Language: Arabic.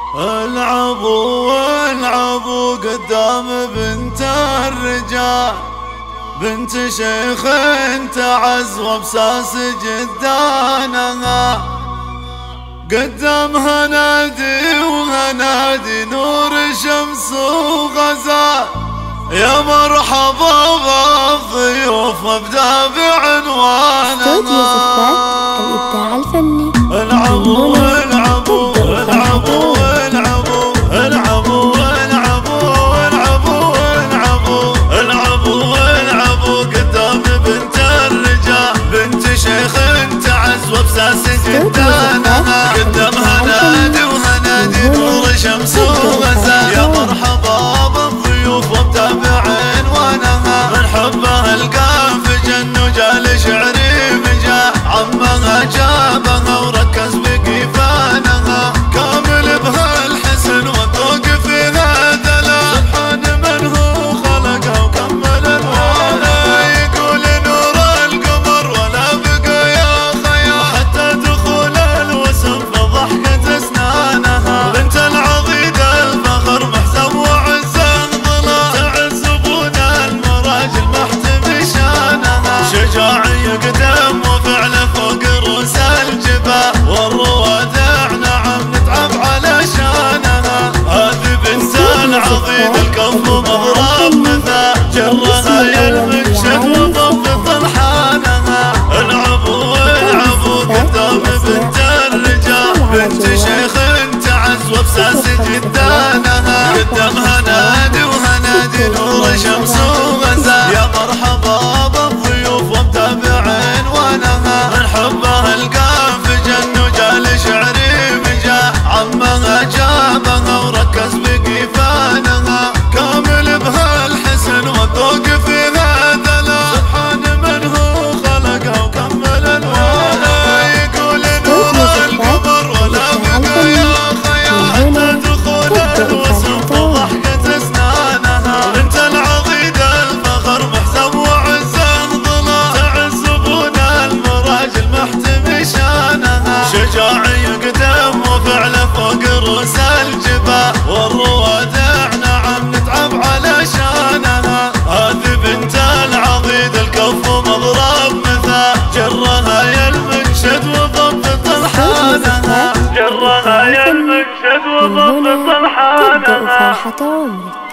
العبوا والعبوا قدام بنت الرجال، بنت شيخ تعز وبساس جدانها، قدامها نادي وهنادي نور شمس وغزال. يا مرحبا بالضيوف ابدا بعنوانها. الإبداع الفني. العبوا العبوا العبوا العبوا العبوا العبوا العبوا العبوا العبوا العبوا قدام بنت الرجال، بنت شيخ تعز وبساس جدانها، قدامها نادي وهنادي نور شمس وغزال. يا مرحبا بالضيوف ومتابع عنوانها، من حبها القاف جن وجال شعري مجاح، عمها جابها وركز بقيفانها، كامل بها الحسن والذوق فيها دلال. سبحان من هو خلقها وكمل الوالد، يقول نور القمر ولا بقى يا خيال، حتى دخول الوسم بضحكة اسنانها. بنت العضيد الفخر محزم وعز انظلال، تعز بونا المراجل محتمي شانها، شجاعي يقدم وفعله فوق رؤوس الجبال، والروادع نعم نتعب علشانها. هذه بنت العضيد الكف مغرب مثال، جرها يلمشد وضبط الحانها. العبوا العبوا قدام بنت الرجال، بنت شيخ تعز وبساس جدانها، قدامها نادي وهنادي نور شمس وغزال. يا مرحبا بالضيوف ومتابع عنوانها، من حبها القاف جن وجال شعري مجاح، عمها جابها وركز بقيفانها، كامل بها الحسن والذوق فيها دلال. سبحان من هو خلقها وكمل الوالد، يقول نور القمر ولا بقى يا خيال، حتى دخول الوسم بضحكة اسنانها. بنت العضيد الفخر محزم وعز انظلال، تعز بونا المراجل محتمي شانها، شجاعي يقدم وفعله فوق رؤوس الجبال، والروادع نعم نتعب علشانها. هذه بنت العضيد الكف مضرب مثال، جرها يلمشد وضبط الحانها، جرها يلمشد وضبط الحانها. تبدأ فرحة عمرك.